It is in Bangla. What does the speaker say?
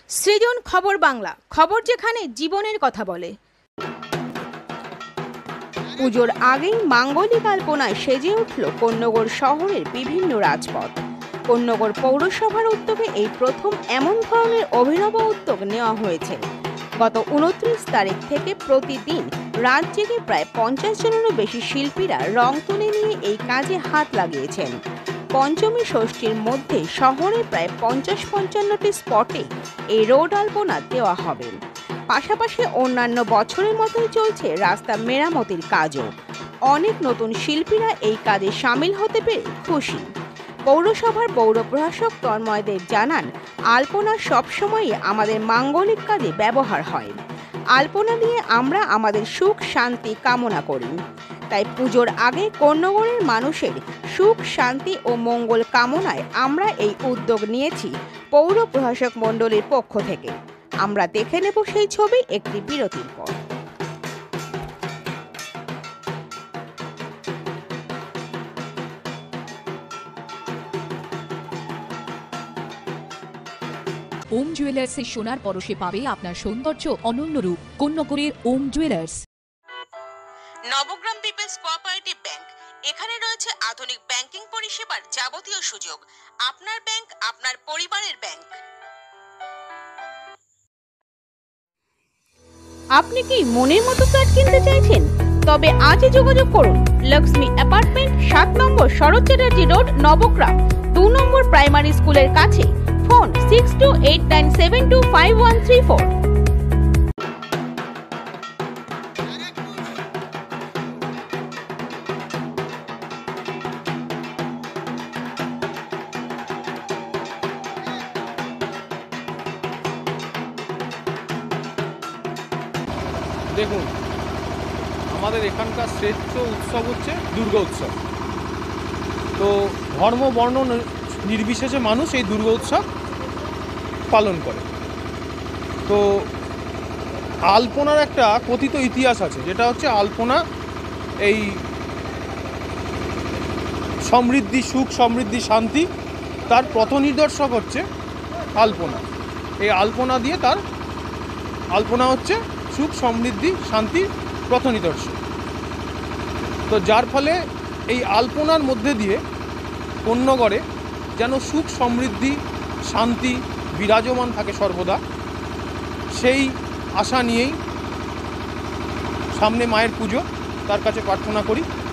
সৃজন খবর বাংলা, খবর যেখানে জীবনের কথা বলে। পুজোর আগেই মাঙ্গলিক আলপনায় সেজে উঠল কোন্নগর শহরের বিভিন্ন রাজপথ। কোন্নগর পৌরসভার উদ্যোগে এই প্রথম এমন ধরনের অভিনব উদ্যোগ নেওয়া হয়েছে। গত 29 তারিখ থেকে প্রতিদিন রাত জেগে প্রায় 50 জনেরও বেশি শিল্পীরা রং তুলে নিয়ে এই কাজে হাত লাগিয়েছেন। পঞ্চমী ষষ্ঠীর মধ্যে শহরে প্রায় 50-55টি স্পটে এই রোড আলপনা দেওয়া হবে। পাশাপাশি অন্যান্য বছরের মতোই চলছে রাস্তা মেরামতির কাজও। অনেক নতুন শিল্পীরা এই কাজে সামিল হতে পেরে খুশি। পৌরসভার পৌর প্রশাসক তন্ময় দেব জানান, আলপনা সবসময়ই আমাদের মাঙ্গলিক কাজে ব্যবহার হয়। আলপনা দিয়ে আমরা আমাদের সুখ শান্তি কামনা করি। তাই পুজোর আগে কোন্নগরের মানুষের সুখ শান্তি ও মঙ্গল কামনায় আমরা এই উদ্যোগ নিয়েছি পৌর প্রশাসক মণ্ডলীর পক্ষ থেকে। আমরা দেখে নেব সেই ছবি একটি বিরতির পর। ওম জুয়েলার্সের সোনার পরশে পাবে আপনার সৌন্দর্য অনন্য রূপ। কোন্নগরের Om jewellers. Nabagram people's cooperative bank, এখানে রয়েছে আধুনিক ব্যাংকিং পরিষেবার যাবতীয় সুযোগ। আপনার ব্যাংক, আপনার পরিবারের ব্যাংক। আপনি কি মনের মতো ফ্ল্যাট কিনতে চাইছেন? তবে আজই যোগাযোগ করুন লক্ষ্মী অ্যাপার্টমেন্ট, 7 নম্বর শরৎ চ্যাটার্জি রোড, নবগ্রাম, 2 নম্বর প্রাইমারি স্কুলের কাছে। ফোন 6289725134। দেখুন, আমাদের এখানকার শ্রেষ্ঠ উৎসব হচ্ছে দুর্গা উৎসব। তো ধর্ম বর্ণ নির্বিশেষে মানুষ এই দুর্গা উৎসব পালন করে। তো আলপনার একটা কথিত ইতিহাস আছে, যেটা হচ্ছে আলপনা এই সমৃদ্ধি, সুখ সমৃদ্ধি, শান্তি, তার পথ নিদর্শক হচ্ছে আলপনা। এই আলপনা দিয়ে আলপনা হচ্ছে সুখ সমৃদ্ধি শান্তির পথ নিদর্শক। তো যার ফলে এই আলপনার মধ্যে দিয়ে কোন্নগরে যেন সুখ সমৃদ্ধি শান্তি বিরাজমান থাকে সর্বদা, সেই আশা নিয়েই সামনে মায়ের পুজো, তার কাছে প্রার্থনা করি।